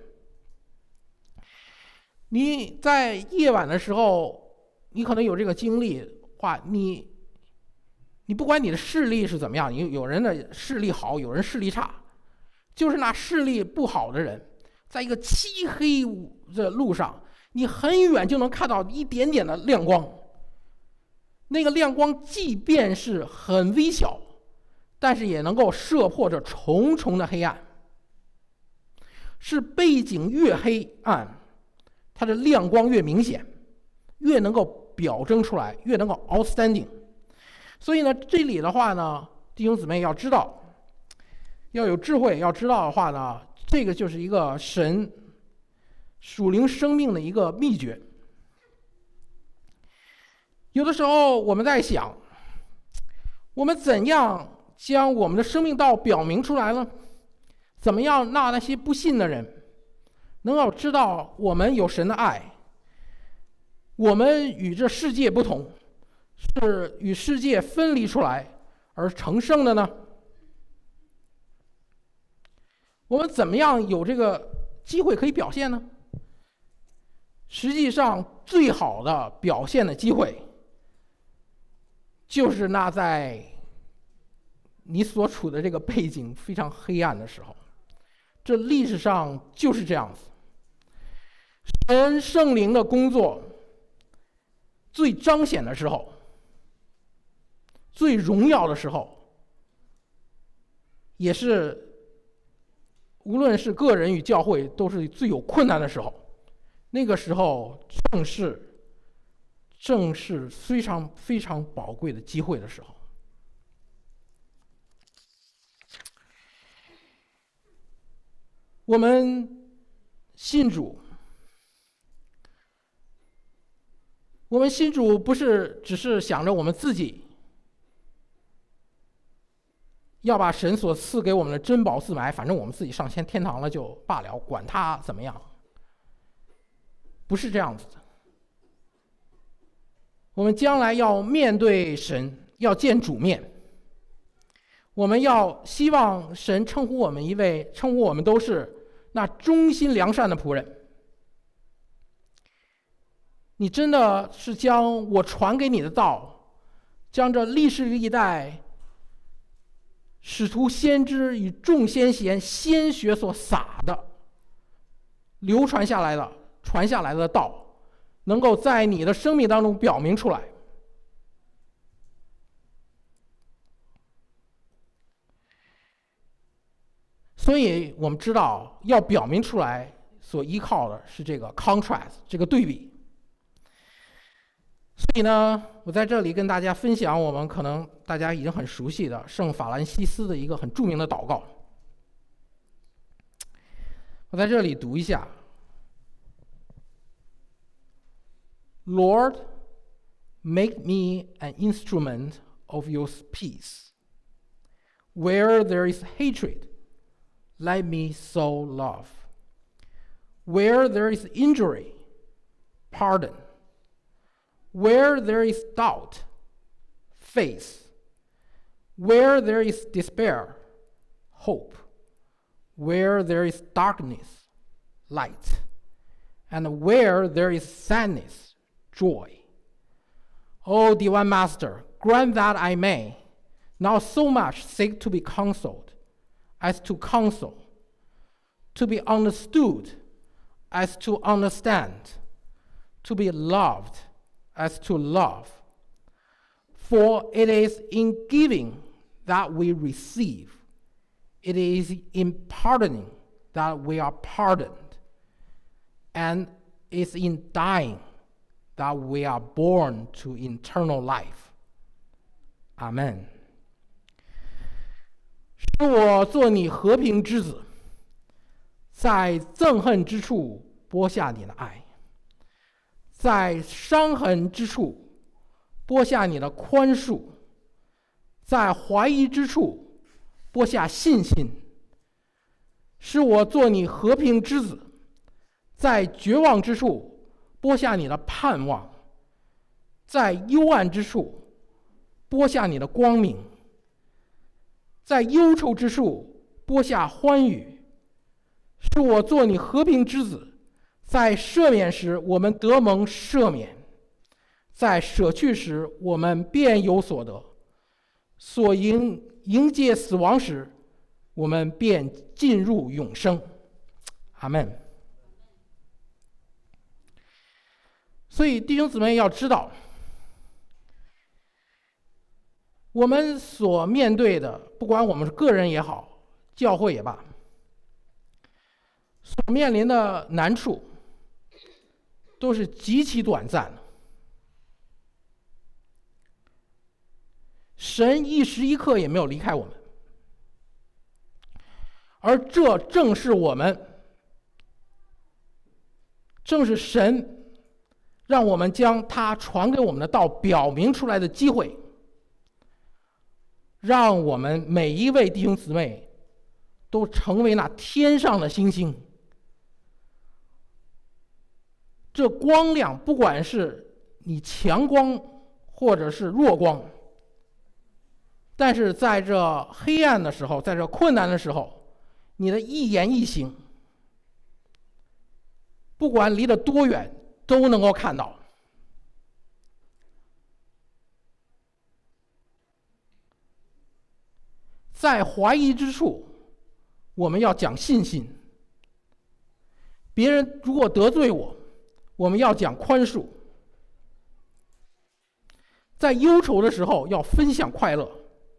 你在夜晚的时候，你可能有这个经历话，你不管你的视力是怎么样，有人的视力好，有人视力差，就是那视力不好的人，在一个漆黑的路上，你很远就能看到一点点的亮光。那个亮光即便是很微小，但是也能够射破这重重的黑暗。是背景越黑暗，它的亮光越明显，越能够表征出来，越能够 outstanding。所以呢，这里的话呢，弟兄姊妹要知道，要有智慧，要知道的话呢，这个就是一个神属灵生命的一个秘诀。有的时候我们在想，我们怎样将我们的生命道表明出来呢？怎么样让那些不信的人能够知道我们有神的爱，我们与这世界不同，是与世界分离出来而成圣的呢？我们怎么样有这个机会可以表现呢？实际上最好的表现的机会，就是那在你所处的这个背景非常黑暗的时候，这历史上就是这样子。神圣灵的工作最彰显的时候，最荣耀的时候，也是无论是个人与教会都是最有困难的时候。那个时候正是非常非常宝贵的机会的时候。我们信主，不是只是想着我们自己要把神所赐给我们的珍宝自埋，反正我们自己上天堂了就罢了，管他怎么样。不是这样子的。我们将来要面对神，要见主面，我们要希望神称呼我们都是那忠心良善的仆人。你真的是将我传给你的道，将这历世历代使徒先知与众先贤鲜血所洒的流传下来的传下来的道，能够在你的生命当中表明出来。所以我们知道要表明出来所依靠的是这个 contrast， 这个对比。所以呢，我在这里跟大家分享我们可能大家已经很熟悉的圣法兰西斯的一个很著名的祷告。我在这里读一下。Lord, make me an instrument of your peace. Where there is hatred, let me sow love. Where there is injury, pardon. Where there is doubt, faith. Where there is despair, hope. Where there is darkness, light. And where there is sadness, joy. O divine Master, grant that I may, not so much seek to be consoled as to console, to be understood as to understand, to be loved as to love. For it is in giving that we receive. It is in pardoning that we are pardoned. And it's in dying that we are born to eternal life. Amen. 使我做你和平之子，在憎恨之处播下你的爱，在伤痕之处播下你的宽恕，在怀疑之处播下信心，使我做你和平之子，在绝望之处播下你的盼望，在幽暗之处播下你的光明，在忧愁之处播下欢愉，使我做你和平之子，在赦免时我们得蒙赦免，在舍去时我们便有所得，所迎接死亡时我们便进入永生。阿们。所以弟兄姊妹要知道，我们所面对的，不管我们是个人也好，教会也罢，所面临的难处都是极其短暂的。神一时一刻也没有离开我们，而这正是神让我们将他传给我们的道表明出来的机会，让我们每一位弟兄姊妹都成为那天上的星星。这光亮，不管是你强光或者是弱光，但是在这黑暗的时候，在这困难的时候，你的一言一行，不管离得多远，都能够看到。在怀疑之处，我们要讲信心。别人如果得罪我们要讲宽恕。在忧愁的时候，要分享快乐。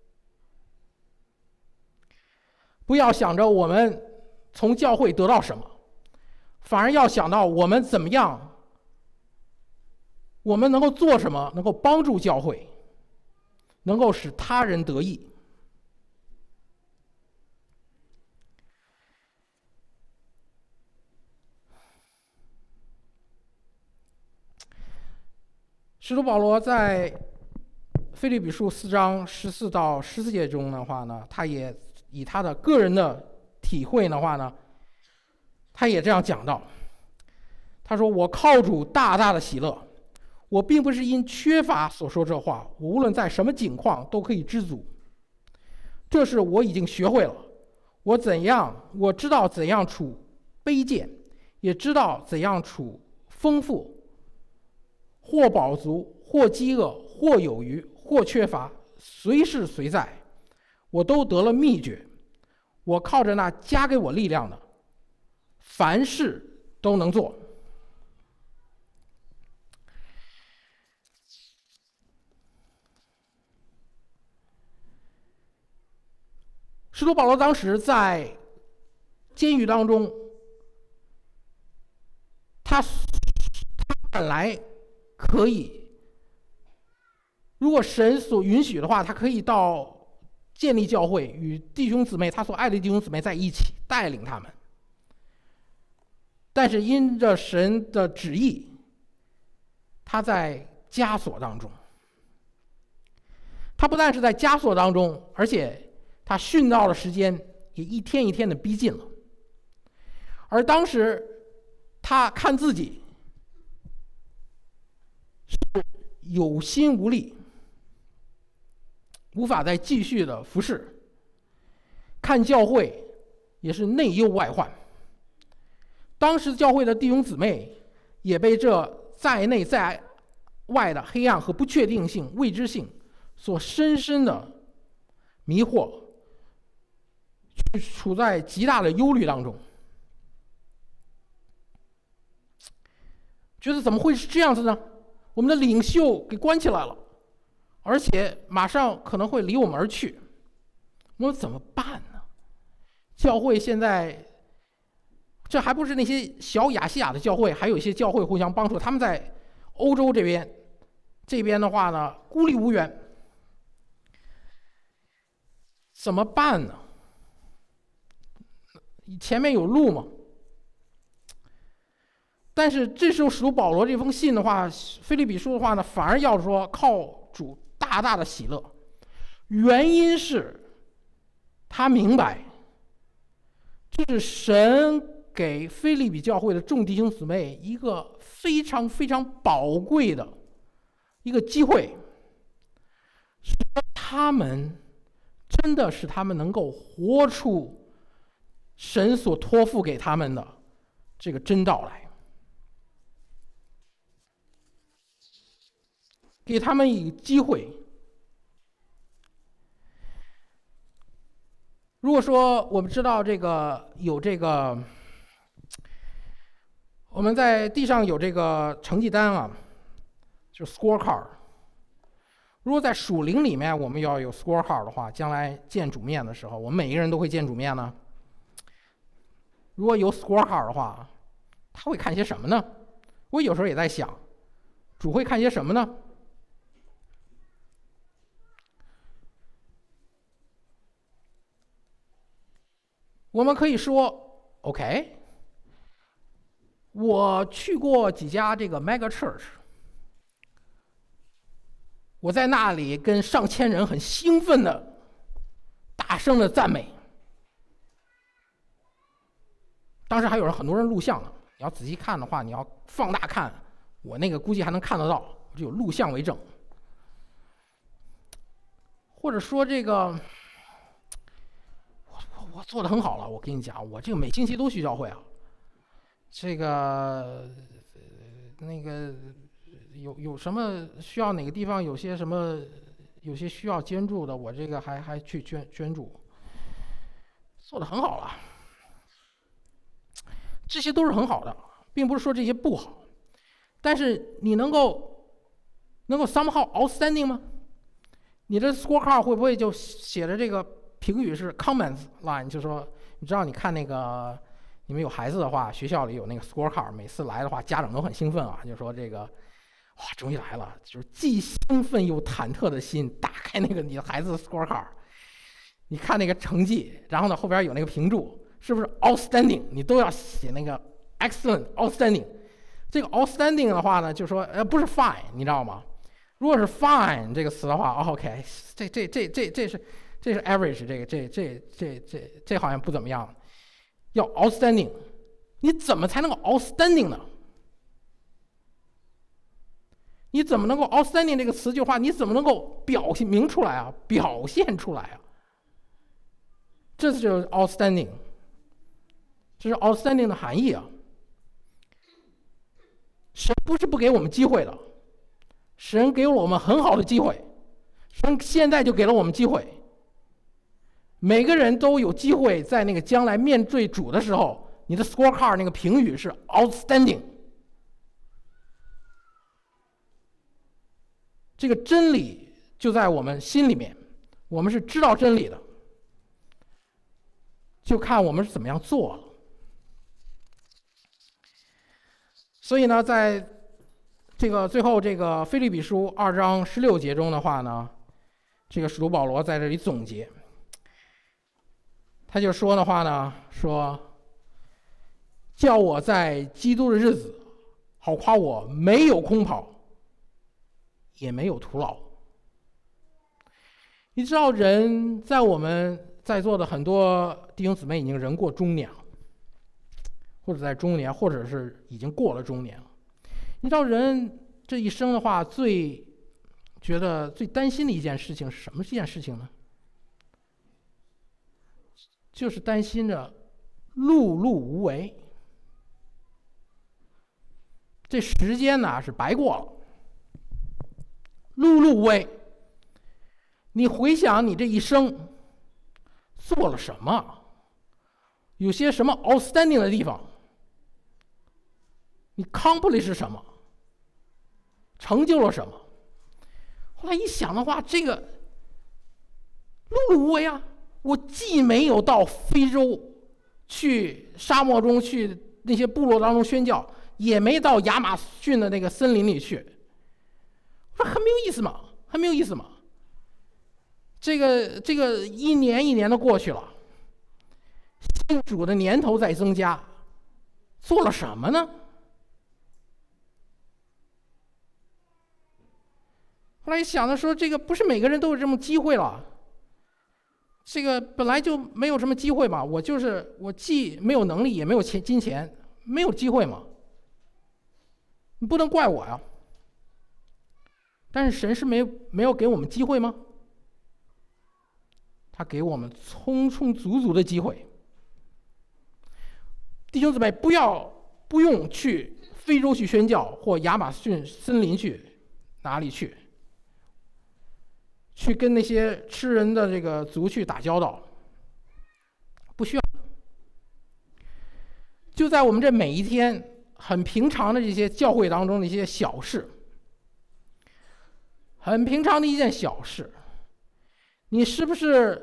不要想着我们从教会得到什么，反而要想到我们怎么样，我们能够做什么，能够帮助教会，能够使他人得益。使徒保罗在腓立比书4章14到14节中的话呢，他也以他的个人的体会的话呢，他也这样讲到。他说：“我靠主大大的喜乐，我并不是因缺乏所说这话，我无论在什么境况都可以知足。这是我已经学会了。我知道怎样处卑贱，也知道怎样处丰富。或饱足，或饥饿，或有余，或缺乏，随时随在，我都得了秘诀。我靠着那加给我力量的，凡事都能做。”使徒保罗当时在监狱当中，他本来可以，如果神所允许的话，他可以到建立教会，与弟兄姊妹，他所爱的弟兄姊妹在一起，带领他们。但是因着神的旨意，他在枷锁当中。他不但是在枷锁当中，而且他殉道的时间也一天一天的逼近了。而当时他看自己是有心无力，无法再继续的服侍，看教会也是内忧外患。当时教会的弟兄姊妹也被这在内在外的黑暗和不确定性、未知性所深深的迷惑，处在极大的忧虑当中，觉得怎么会是这样子呢？我们的领袖给关起来了，而且马上可能会离我们而去，我们怎么办呢？教会现在，这还不是那些小亚细亚的教会，还有一些教会互相帮助，他们在欧洲这边的话呢，孤立无援，怎么办呢？前面有路吗？但是这时候使徒保罗这封信的话，腓立比书的话呢，反而要说靠主大大的喜乐，原因是他明白，这是神给腓立比教会的众弟兄姊妹一个非常非常宝贵的一个机会，使他们真的使他们能够活出神所托付给他们的这个真道来，给他们一个机会。如果说我们知道有我们在地上有这个成绩单啊，就是 scorecard。如果在属灵里面我们要有 scorecard 的话，将来见主面的时候，我们每一个人都会见主面呢。如果有 scorecard 的话，他会看些什么呢？我有时候也在想，主会看些什么呢？我们可以说 OK， 我去过几家这个 mega church， 我在那里跟上千人很兴奋的大声的赞美，当时还有很多人录像呢，你要仔细看的话，你要放大看，我那个估计还能看得到，就有录像为证。或者说这个我做的很好了，我跟你讲，我这个每星期都去教会啊，这个那个有什么需要哪个地方有些需要捐助的，我这个还去捐助，做的很好了，这些都是很好的，并不是说这些不好，但是你能够 somehow outstanding 吗？你的 scorecard 会不会就写着这个评语是 comments line， 就是说，你知道你看那个你们有孩子的话，学校里有那个 scorecard， 每次来的话，家长都很兴奋啊，就说这个哇，终于来了，就是既兴奋又忐忑的心，打开那个你的孩子的 scorecard， 你看那个成绩，然后呢后边有那个评注，是不是 outstanding？ 你都要写那个 excellent、outstanding。这个 outstanding 的话呢，就说不是 fine， 你知道吗？如果是 fine 这个词的话 ，OK， 这是 average， 这好像不怎么样。要 outstanding， 你怎么才能够 outstanding 呢？你怎么能够 outstanding 这个词句话，你怎么能够表现出来啊？表现出来啊？这就是 outstanding， 这是 outstanding 的含义啊。神不是不给我们机会的，神给了我们很好的机会，神现在就给了我们机会。每个人都有机会在那个将来面对主的时候，你的 scorecard 那个评语是 outstanding。这个真理就在我们心里面，我们是知道真理的，就看我们是怎么样做了。所以呢，在这个最后这个腓立比书2章16节中的话呢，这个使徒保罗在这里总结，他就说的话呢，说叫我在基督的日子好夸我没有空跑，也没有徒劳。你知道人在我们在座的很多弟兄姊妹已经人过中年了，或者在中年，或者是已经过了中年了。你知道人这一生的话，觉得最担心的一件事情是什么一件事情呢？就是担心着碌碌无为，这时间呢是白过了，碌碌无为。你回想你这一生， 做了什么，有些什么 outstanding 的地方，你 accomplish 是什么，成就了什么。后来一想的话，这个碌碌无为啊！我既没有到非洲去沙漠中去那些部落当中宣教，也没到亚马逊的那个森林里去，我说很没有意思嘛，很没有意思嘛。这个一年一年的过去了，信主的年头在增加，做了什么呢？后来想着说，这个不是每个人都有这么机会了。这个本来就没有什么机会嘛，我既没有能力，也没有金钱，没有机会嘛。你不能怪我呀。但是神是没有给我们机会吗？他给我们充充足足的机会。弟兄姊妹，不用去非洲去宣教，或亚马逊森林去哪里去跟那些吃人的这个族去打交道，不需要。就在我们这每一天很平常的这些教会当中的一些小事，很平常的一件小事，你是不是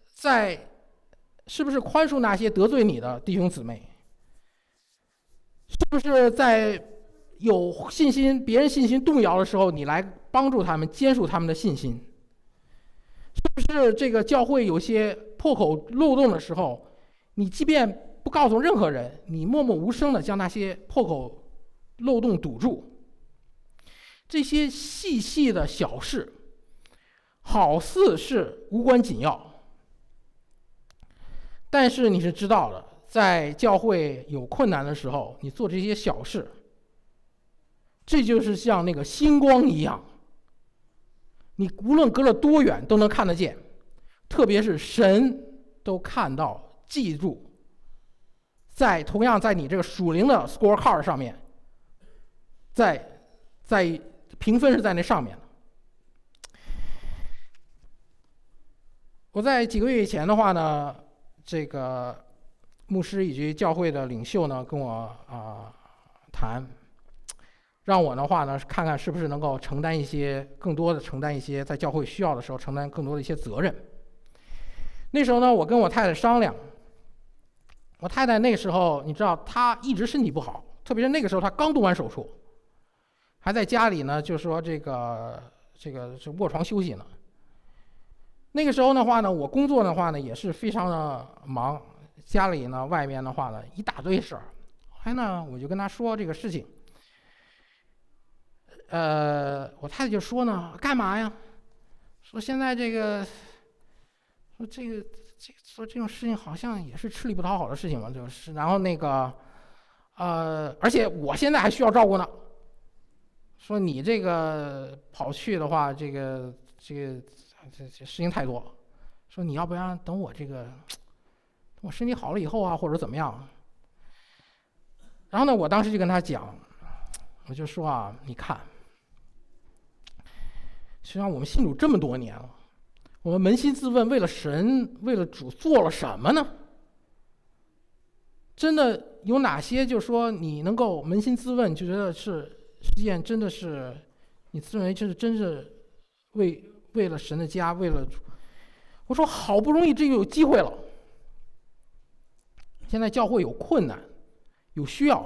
宽恕那些得罪你的弟兄姊妹？是不是在有信心别人信心动摇的时候，你来帮助他们，坚守他们的信心？是不是这个教会有些破口漏洞的时候，你即便不告诉任何人，你默默无声的将那些破口漏洞堵住？这些细细的小事，好似是无关紧要，但是你是知道的，在教会有困难的时候，你做这些小事，这就是像那个星光一样，你无论隔了多远都能看得见，特别是神都看到记住，同样在你这个属灵的 scorecard 上面，在评分是在那上面的。我在几个月以前的话呢，这个牧师以及教会的领袖呢跟我谈，让我的话呢看看是不是能够更多的承担一些在教会需要的时候承担更多的一些责任。那时候呢，我跟我太太商量，我太太那时候你知道她一直身体不好，特别是那个时候她刚动完手术，还在家里呢，就说这个是卧床休息呢。那个时候的话呢，我工作的话呢也是非常的忙，家里呢外面的话呢一大堆事儿。后来呢，我就跟她说这个事情，我太太就说呢，干嘛呀？说现在说这种事情好像也是吃力不讨好的事情嘛，就是。然后那个而且我现在还需要照顾呢。说你这个跑去的话，这事情太多。说你要不然等我身体好了以后啊，或者怎么样。然后呢，我当时就跟他讲，我就说啊，你看，实际上我们信主这么多年了，我们扪心自问，为了神，为了主做了什么呢？真的有哪些就是说你能够扪心自问，就觉得是件真的是你自认为这是真是为了神的家，为了主。我说好不容易这个有机会了，现在教会有困难有需要，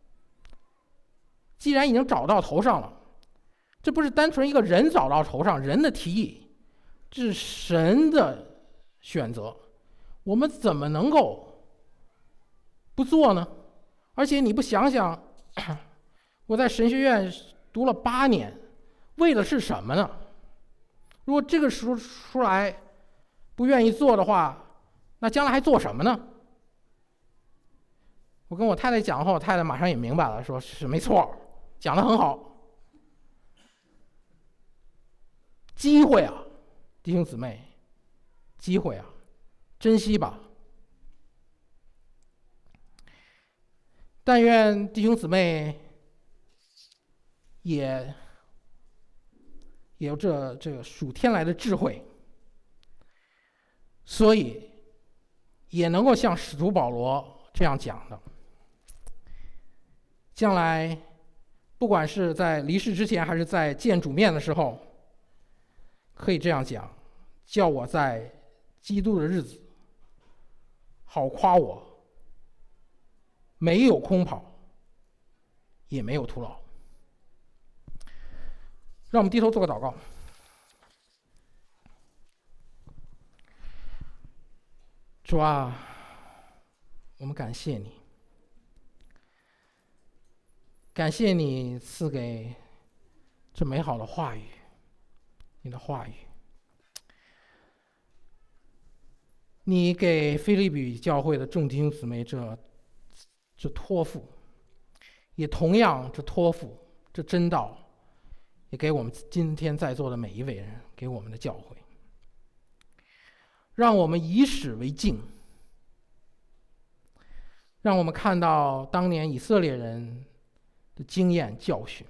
既然已经找到头上了，这不是单纯一个人找到头上，人的提议，这是神的选择，我们怎么能够不做呢？而且你不想想，我在神学院读了8年，为的是什么呢？如果这个时候出来不愿意做的话，那将来还做什么呢？我跟我太太讲后，我太太马上也明白了，说是没错，讲得很好。机会啊，弟兄姊妹，机会啊，珍惜吧。但愿弟兄姊妹也有这个属天来的智慧，所以也能够像使徒保罗这样讲的。将来不管是在离世之前还是在见主面的时候，可以这样讲，叫我在基督的日子好夸我没有空跑，也没有徒劳。让我们低头做个祷告。主啊，我们感谢你，感谢你赐给这美好的话语，你的话语。你给腓立比教会的众弟兄姊妹这托付，也同样这托付这真道，也给我们今天在座的每一位人，给我们的教会，让我们以史为镜，让我们看到当年以色列人的经验教训，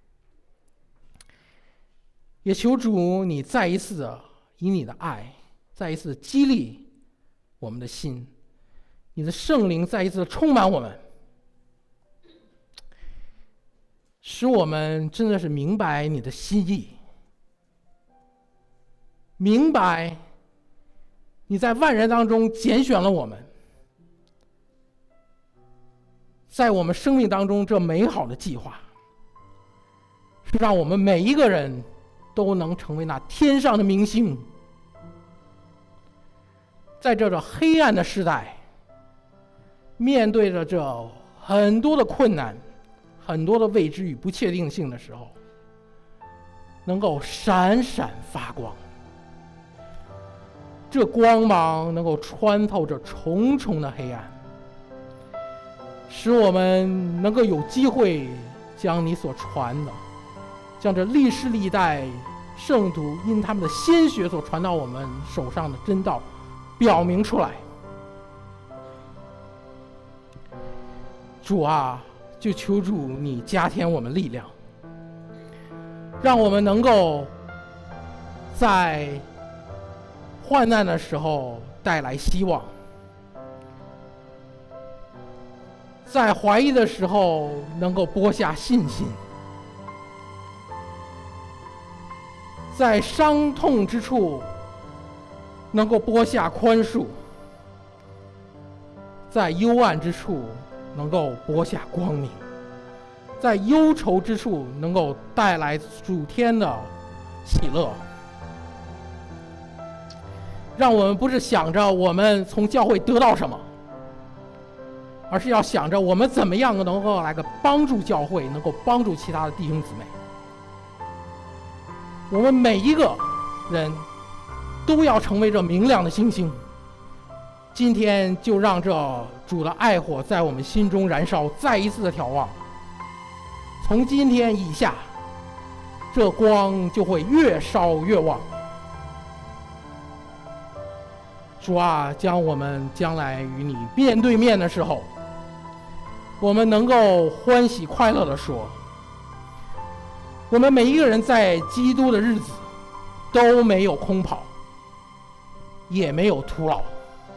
也求主你再一次的以你的爱，再一次的激励我们的心，你的圣灵再一次的充满我们，使我们真的是明白你的心意，明白你在万人当中拣选了我们，在我们生命当中这美好的计划，是让我们每一个人都能成为那天上的明星。在这黑暗的时代，面对着这很多的困难，很多的未知与不确定性的时候，能够闪闪发光，这光芒能够穿透这重重的黑暗，使我们能够有机会将你所传的，将这历世历代圣徒因他们的鲜血所传到我们手上的真道表明出来。主啊，就求主你加添我们力量，让我们能够在患难的时候带来希望，在怀疑的时候能够播下信心，在伤痛之处能够播下宽恕，在幽暗之处能够播下光明，在忧愁之处能够带来主天的喜乐。让我们不是想着我们从教会得到什么，而是要想着我们怎么样能够来个帮助教会，能够帮助其他的弟兄姊妹。我们每一个人都要成为这明亮的星星。今天就让这主的爱火在我们心中燃烧，再一次的眺望。从今天以下，这光就会越烧越旺。主啊，将我们将来与你面对面的时候，我们能够欢喜快乐地说，我们每一个人在基督的日子都没有空跑，也没有徒劳。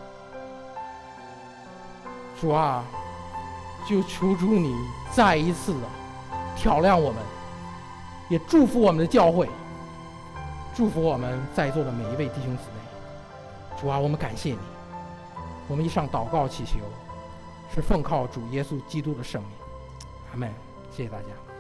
主啊，就求主你再一次的挑亮我们，也祝福我们的教会，祝福我们在座的每一位弟兄姊妹。主啊，我们感谢你，我们以上祷告祈求，是奉靠主耶稣基督的圣名，阿们。谢谢大家。